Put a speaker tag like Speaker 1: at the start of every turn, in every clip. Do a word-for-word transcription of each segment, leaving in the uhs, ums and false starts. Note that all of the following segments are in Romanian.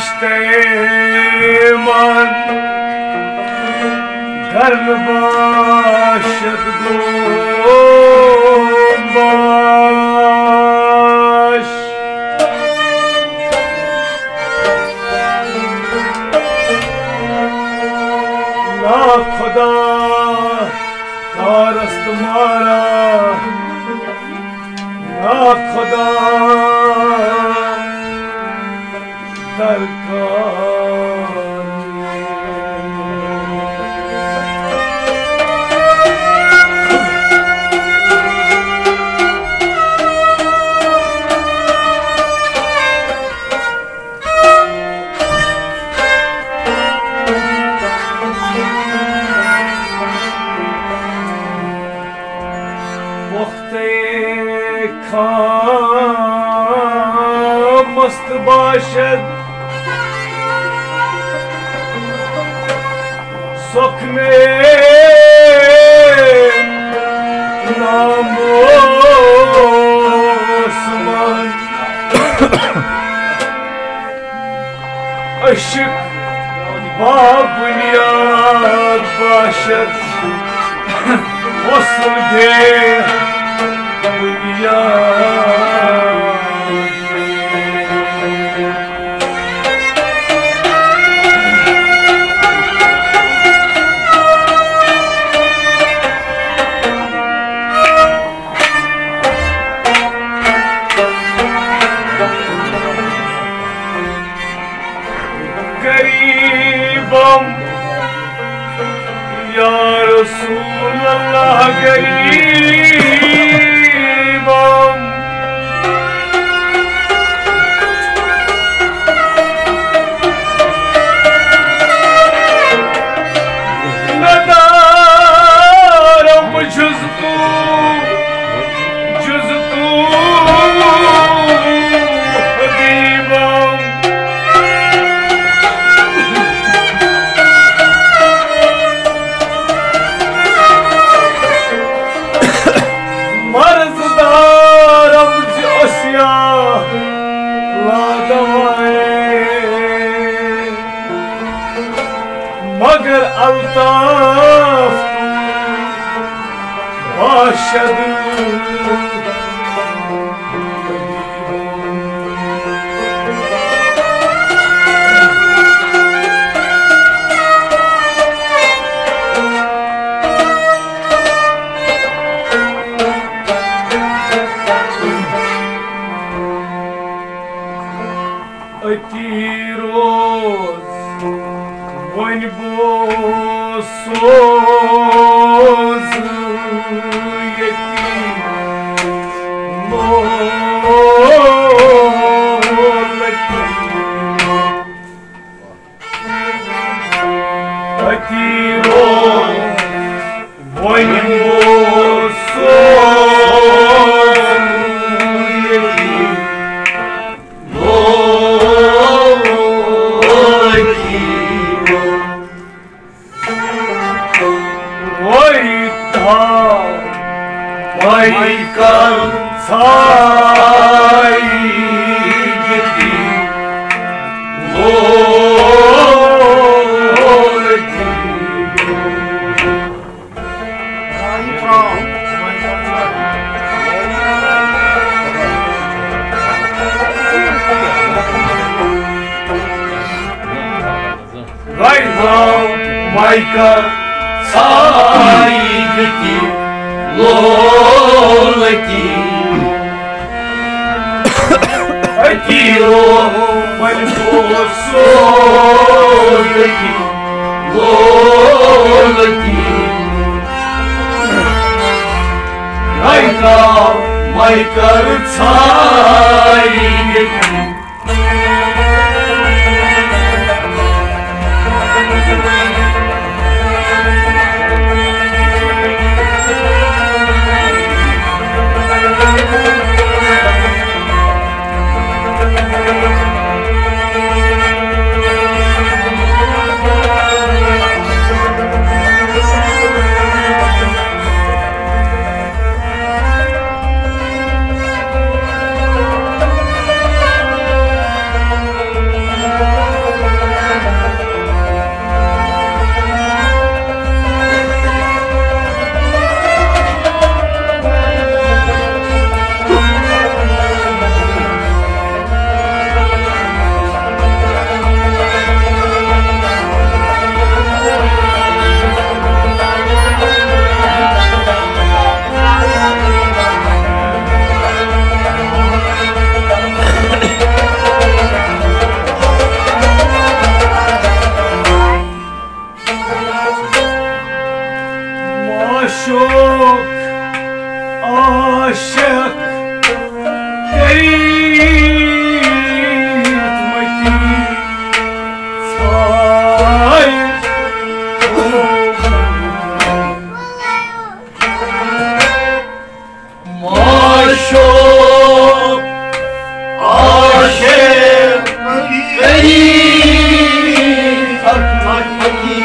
Speaker 1: man Garn bashad gombash Na khuda karast mara Na khuda mast bashad sokne namo osman aşık ba bunyad bashad husn be गरीबम या रसूल अल्लाह गरीबम नदारम जुज़ तू जुज़ तू हबीबम मगर अल्ताफ बाशद अति रोज वन बो सोज यति मोलती अति रोज वन बो सोज यति Vaikan saygiti loleti Right now, Vaikan saygiti loleti Atiro malposoleti loleti Raina maikar saygiti معشوق عاشق قريت متي صاير معشوق عاشق قريت متي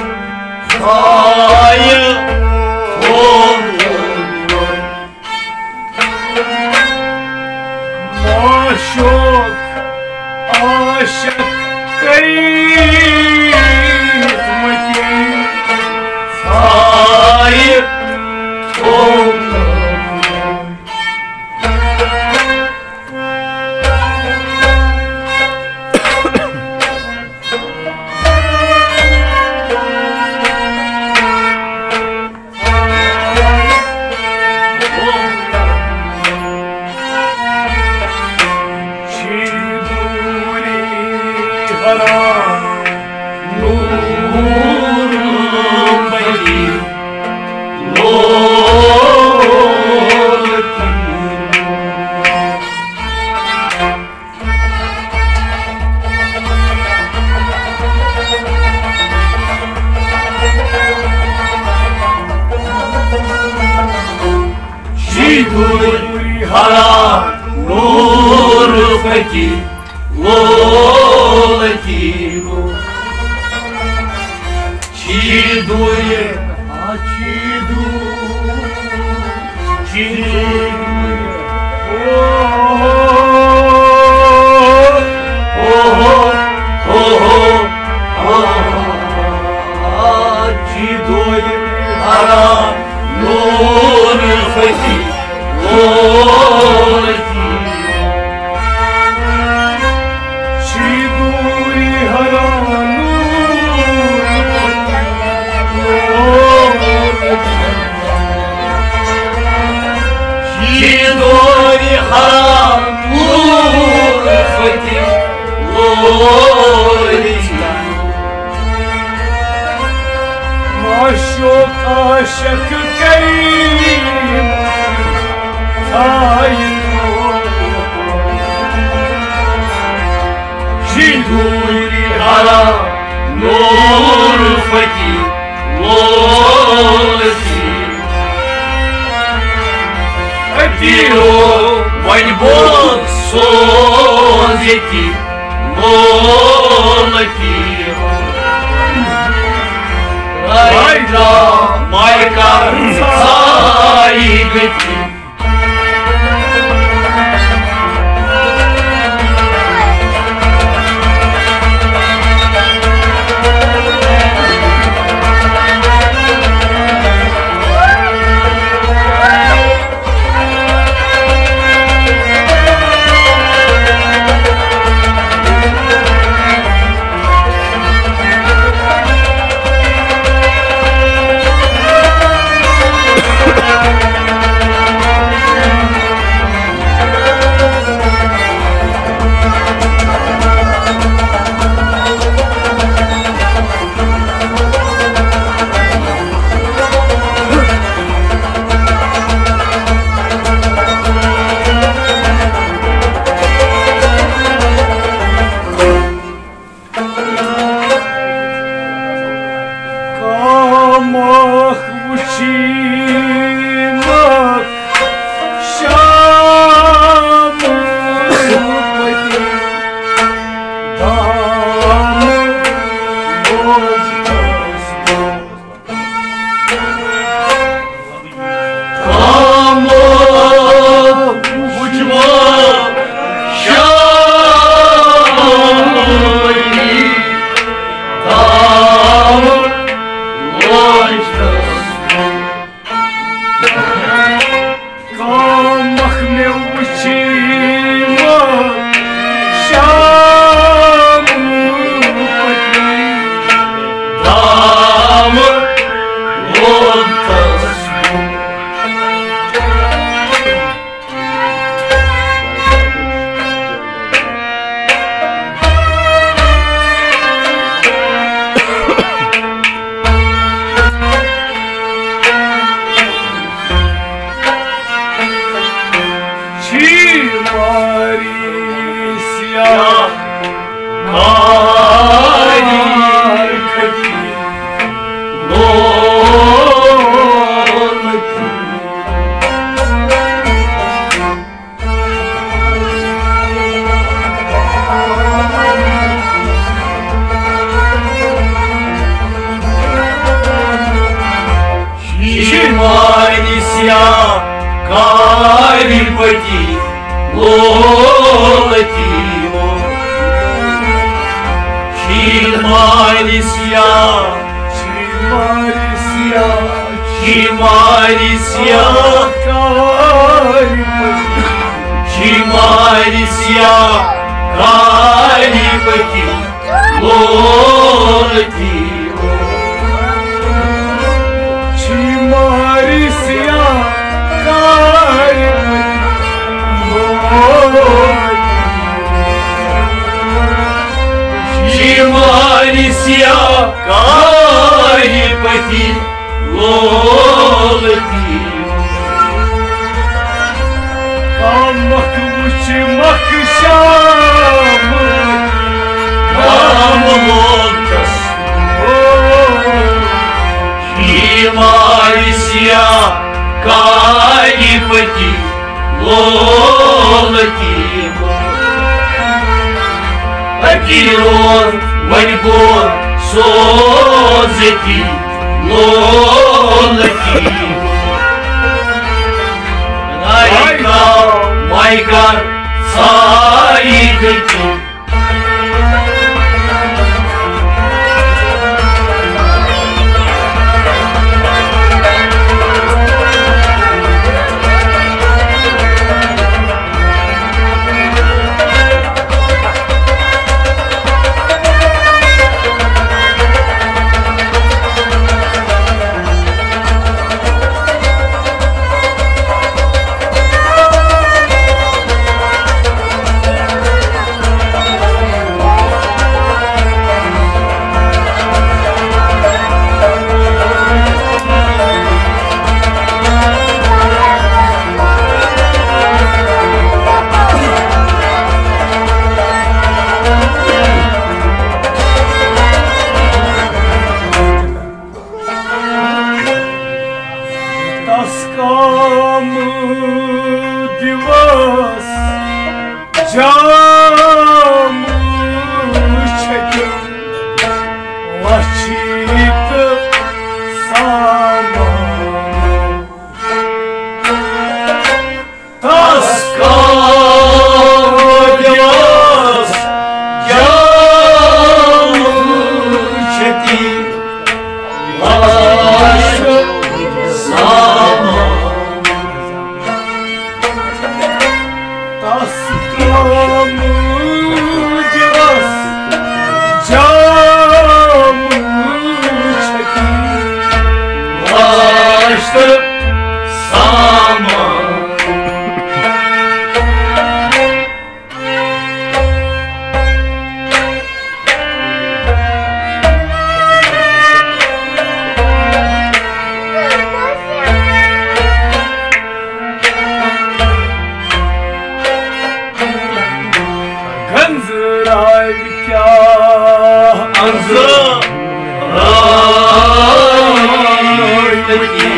Speaker 1: صاير معشوق عاشق قريت متي صاير شيدوري هلا نور فتي لولتينو شيدوري اشيدو شيدوري اوه اوه اوه اوه شيدوري هلا نور فتي شيدوري هلا شيدوري هلا نور فتي معشوق عاشق كريم شيدوري على نور فتي لولتي أديرو وانبوك صوزيتي لولتي رايدا مايكا صايبتي Manisia care păti lolătimo Și Manisia
Speaker 2: Și Marisia
Speaker 1: Și Manisia
Speaker 2: care păti
Speaker 1: Și Manisia care păti lolătimo
Speaker 2: Și Marisia care
Speaker 1: Și Manisia care păti lolătimo
Speaker 2: Ca măcmuci măcșeamă
Speaker 1: Am locas Și Manisia care păti lolătimo Apiror, Вальбор, Созети, Лолати. Найкар, Майкар, Саидети.
Speaker 2: Таскам дивас, jam çeker, vakit zaman.
Speaker 1: Таскам дивас, jam çeker, vakit
Speaker 2: Таскам дивас, jam çeker,
Speaker 1: Laştı zaman.
Speaker 2: Gönzürayka
Speaker 1: Anzı Raytaki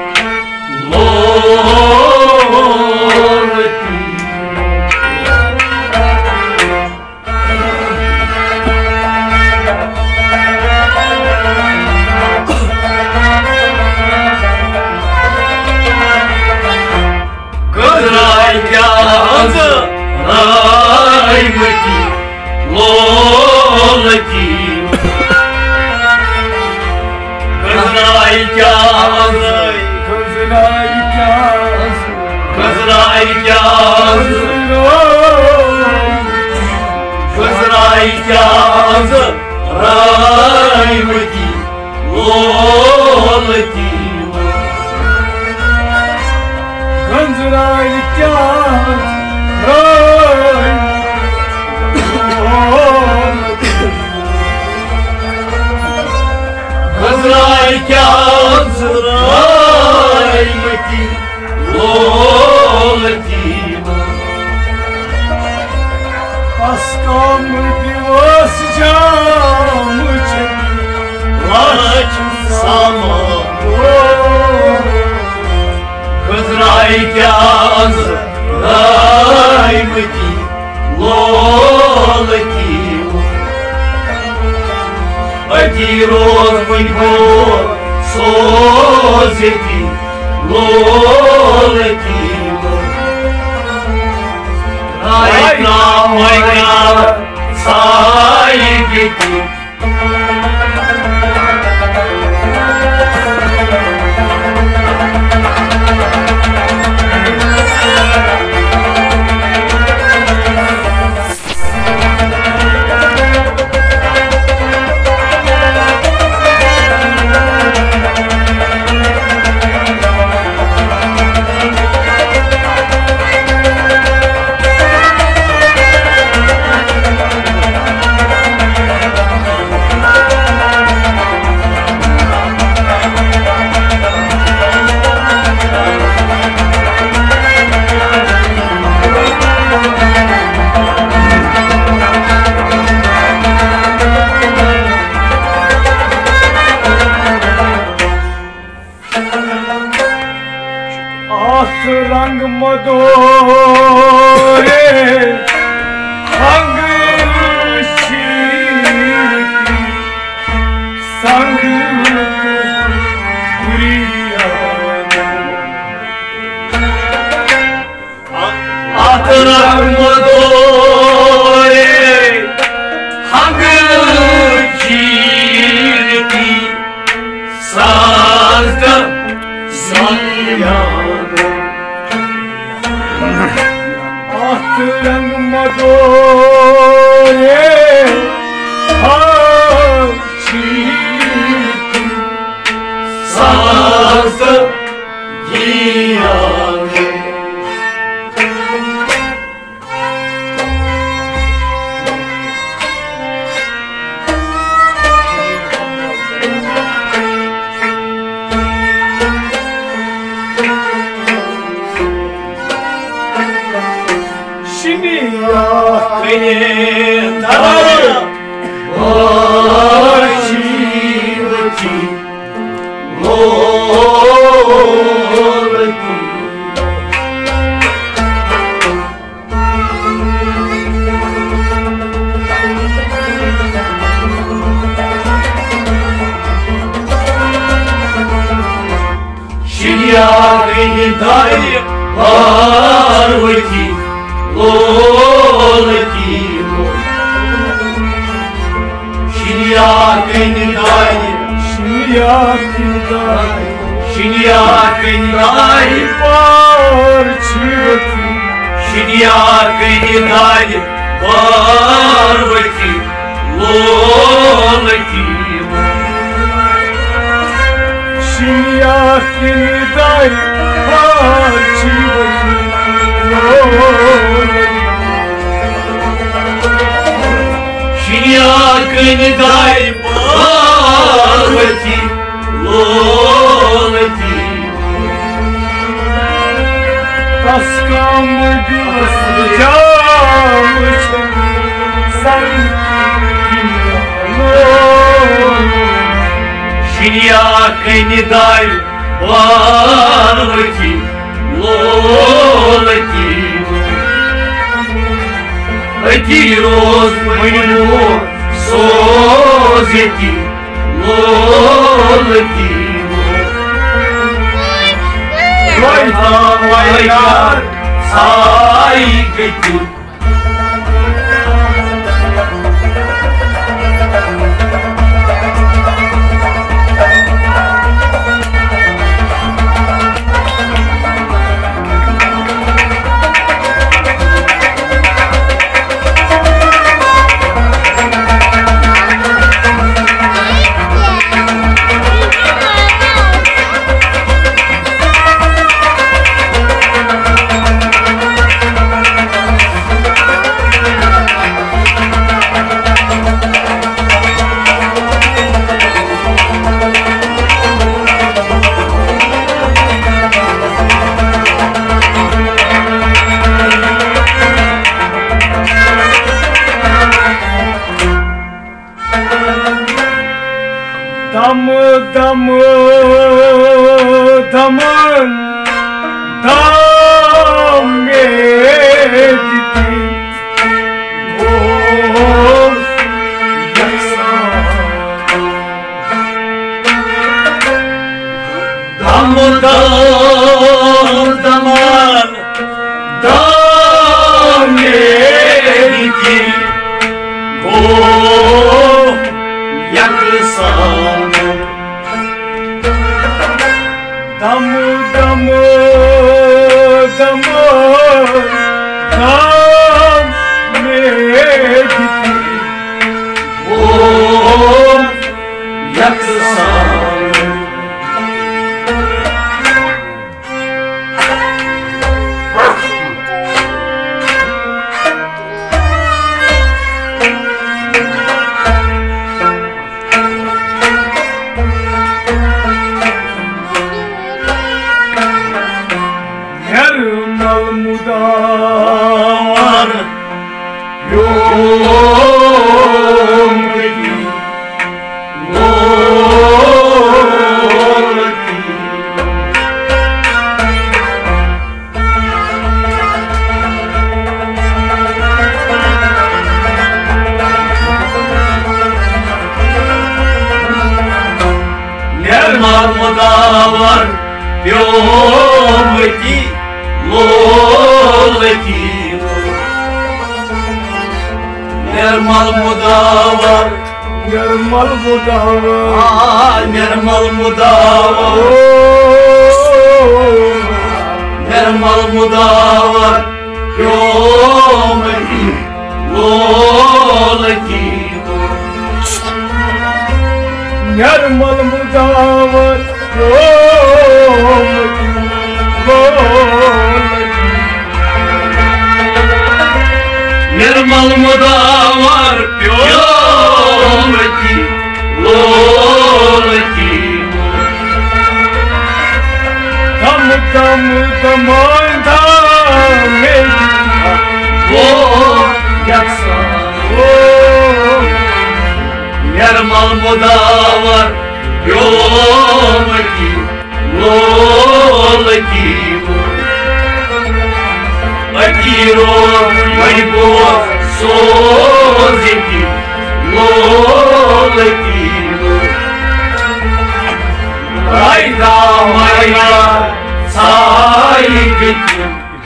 Speaker 1: Lorati Gönzürayka Anzı Raytaki Lolati Kızrayka
Speaker 2: Gönzürayka
Speaker 1: Kızrayka Kızrayka Raymati Lolati
Speaker 2: Gönzürayka
Speaker 1: Kızrayka Raymati Lolati
Speaker 2: Таскам дивас, jam çeker,
Speaker 1: Laç zaman Kızrayka Raymati Lolati Ati roz Вальбор Созети Лолетимо, Райка моя, сайгити.
Speaker 2: रंग मदोरे हंग शीरती संग प्रिया
Speaker 1: आत रंग मदोरे हंग शीरती संग प्रिया
Speaker 2: रंग मदोरे
Speaker 1: सास जिया Парвати, Лолетимо, Шиньякиндай,
Speaker 2: Шиньякиндай,
Speaker 1: Шиньякиндай,
Speaker 2: Парчивати,
Speaker 1: Шиньякиндай, Парвати, Лолетимо,
Speaker 2: Шиньякиндай, Парчивати,
Speaker 1: Шиньякиндай, Парвати, Лолетимо,
Speaker 2: Тоскам белостям,
Speaker 1: Шиньякиндай, Парвати, Лолетимо, Эти розмыну созети, Лолетимо, Райка моя, сайгити.
Speaker 2: Dam dam damın dam editi Of yaksa
Speaker 1: Dam dam
Speaker 2: dam dam dam mediti
Speaker 1: Om yaksan
Speaker 2: Yarmal mudar yom gedi lolati
Speaker 1: Yarmal mudar yom gedi lolati Yarmal mudar
Speaker 2: Yarmal mudar
Speaker 1: Yarmal mudar Yarmal mudar yom lolati
Speaker 2: Yarmal mudar yom
Speaker 1: Yarmal mudar yom lolati
Speaker 2: Dam dam dam dam medita
Speaker 1: Om yaksan Yarmal mudar yom lolati Akiro майбо созити лолети Айда майда сайгити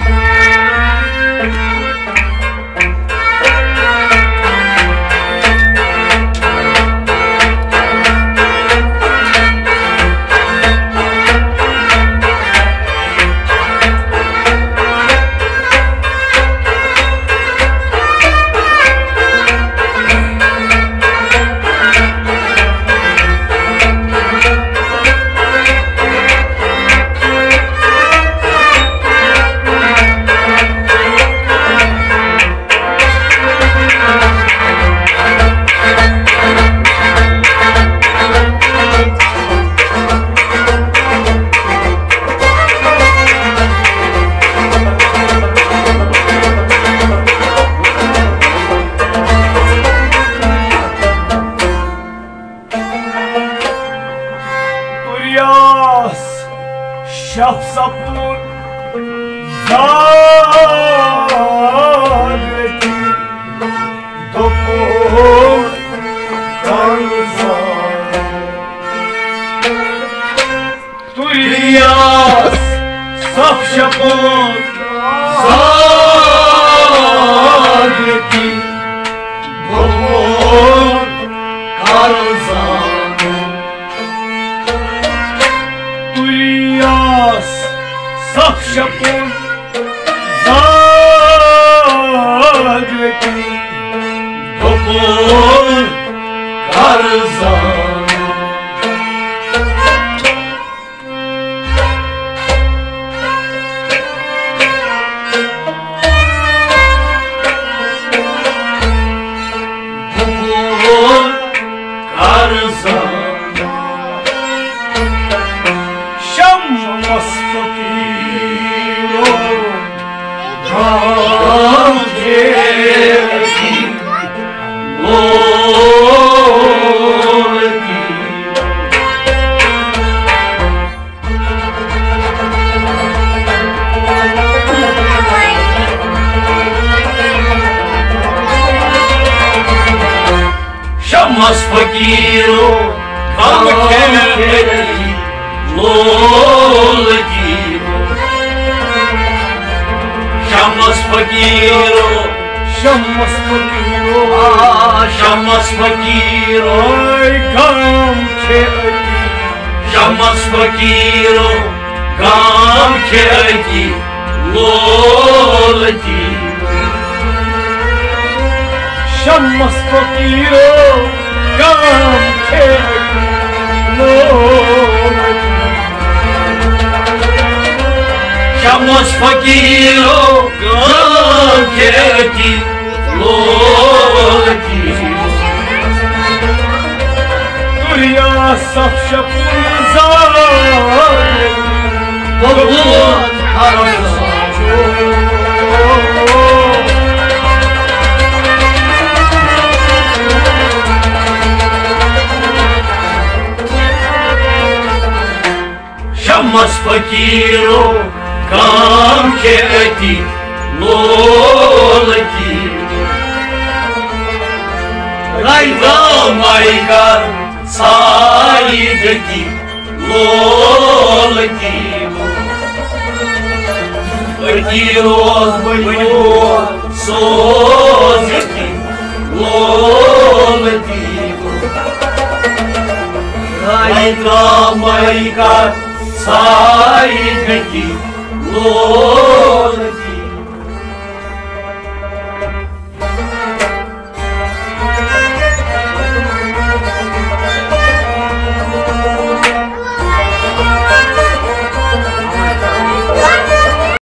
Speaker 2: Şapsapur Zadreti Dopur Karzan Tuyas Sapşapur Zadreti Dopur Karzan Tuyas Sapşapur Zadreti
Speaker 1: Topur Karzan Topur Karzan
Speaker 2: Şammas fakiro
Speaker 1: Gamzeti Loleti Şammas fakiro Gamzeti Loleti Şammas fakiro
Speaker 2: Şammas fakiro
Speaker 1: Şammas fakiro
Speaker 2: Ay gam ke ali
Speaker 1: Şammas fakiro Gam keki lolati
Speaker 2: Shammas fakiro gam keki lolati
Speaker 1: Shammas fakiro gam keki lolati
Speaker 2: Durya safşa pulzar
Speaker 1: Bobot karasa Shammas fakiro kam keti lolati Rayda maygar saideti lolati Артироз моего созети лолати Райка майка саидeti лолати